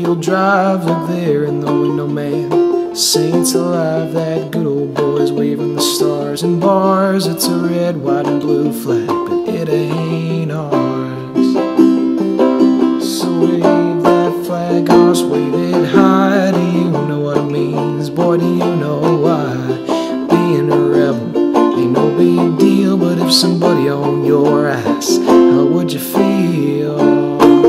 four-wheel drive, look there in the window, man. Saints alive, that good old boy's waving the stars and bars. It's a red, white, and blue flag, but it ain't ours. So wave that flag, gosh, wave it high. Do you know what it means? Boy, do you know why? Being a rebel ain't no big deal, but if somebody on your ass, how would you feel?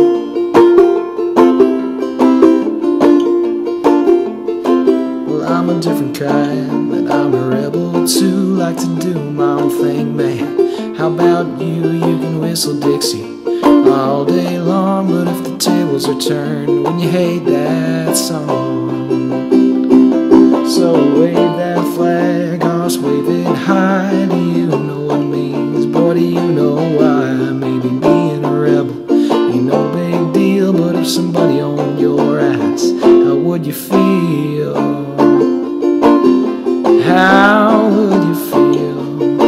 I'm a different kind, but I'm a rebel too. Like to do my own thing, man. How about you? You can whistle Dixie all day long, but if the tables are turned when you hate that song, so wave that flag, gosh, wave it high. Do you know what it means? Boy, do you know why? Maybe being a rebel ain't no big deal, but if somebody on your ass, how would you feel? How would you feel?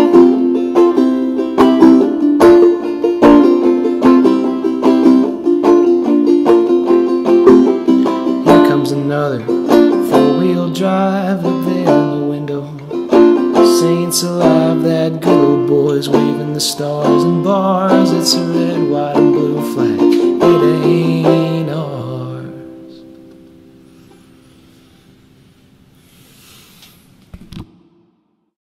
Here comes another four-wheel drive, look there in the window. Saints alive, that good old boy's waving the stars and bars. It's a red, white, and blue flag.